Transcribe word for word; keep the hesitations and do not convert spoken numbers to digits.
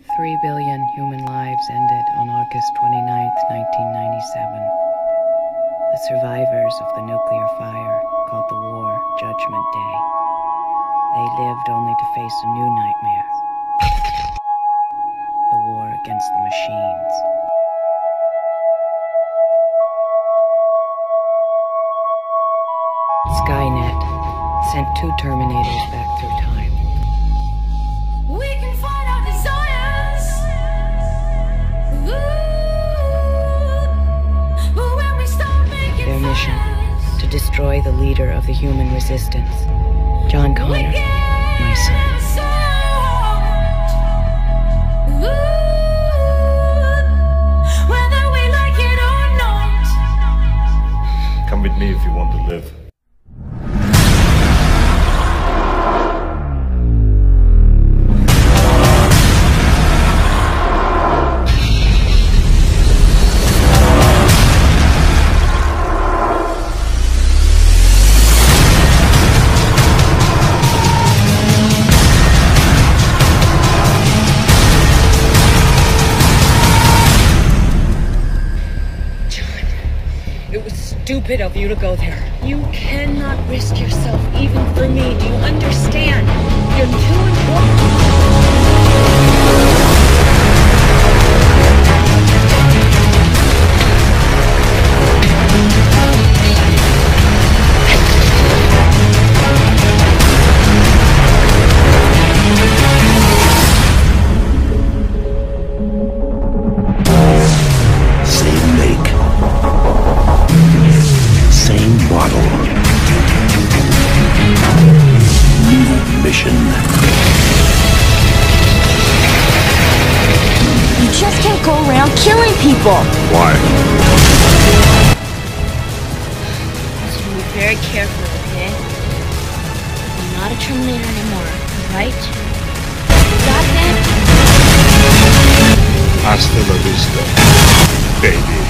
Three billion human lives ended on August twenty-ninth, nineteen ninety-seven. The survivors of the nuclear fire called the war Judgment Day. They lived only to face a new nightmare. The war against the machines. Skynet sent two Terminators back through time. We can find our desires. Ooh, when we start making Their mission, fires. to destroy the leader of the human resistance, John Connor, my son. So Ooh, whether we like it or not. Come with me if you want to live. It was stupid of you to go there. You cannot risk yourself even for me. Do you understand? You're too mission. You just can't go around killing people. Why? So be very careful, okay? I'm not a Terminator anymore, right? Got that? Hasta la vista, baby.